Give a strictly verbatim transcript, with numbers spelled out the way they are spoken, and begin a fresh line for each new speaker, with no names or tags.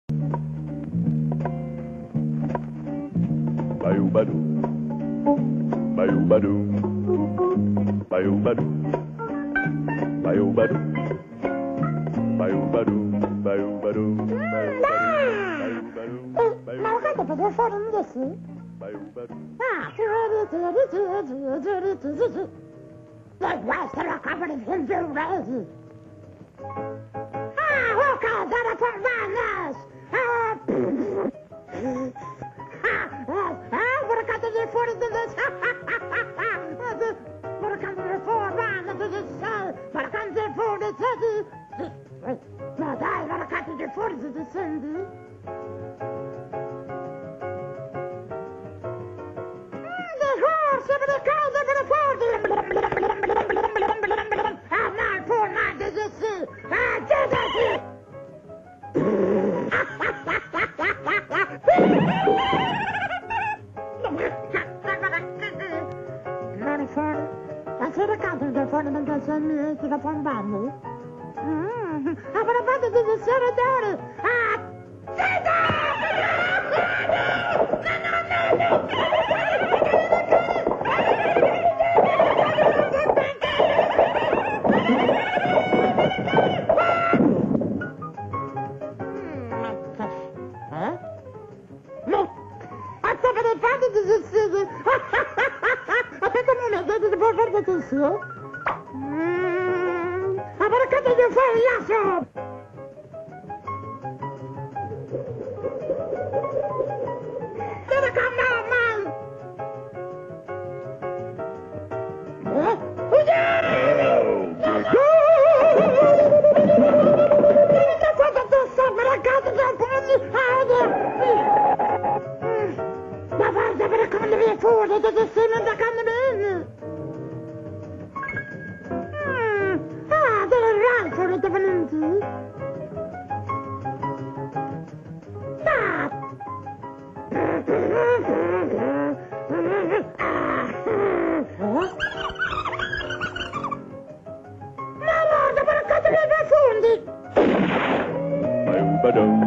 Bayou-badou, bayou-badou, bayou-badou, bayou-badou, bayou-badou, bayou-badou, bayou-badou,
Ma lo canto per fuori in dessi?
bayou-badou.
Ah, the Western Company in the Ready. Ah, Lucas, and a Fernandes. Ah, ah, what a country for this. What a country for one of this. What a country for the city. But I what a country for the Cindy. The horse of the cow of the forty. I'm not for my disease. I did it. I said a country the fundament that sent me to the phone band. I'm going to put it in the cemetery. Ah, huh? No, I thought I found it in the city. I think I'm going to get the boat of the sea. I'm going to cut it for a lasso. Let it come down, man. Huh? Oh, yeah! That's what I just said, but I got it up on the side. Ma guarda, per come mi fuori, che ti sembra da canne Ah, delle rancore da valenti. Ah! Ma guarda, per come mi fondi.
Bayou-badou.